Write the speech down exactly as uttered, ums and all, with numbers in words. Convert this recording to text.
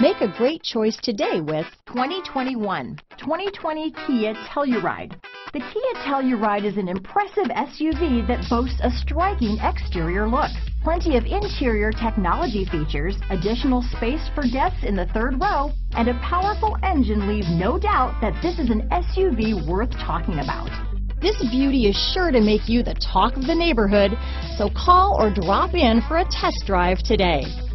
Make a great choice today with twenty twenty-one twenty twenty Kia Telluride. The Kia Telluride is an impressive S U V that boasts a striking exterior look. Plenty of interior technology features, additional space for guests in the third row, and a powerful engine leave no doubt that this is an S U V worth talking about. This beauty is sure to make you the talk of the neighborhood, so call or drop in for a test drive today.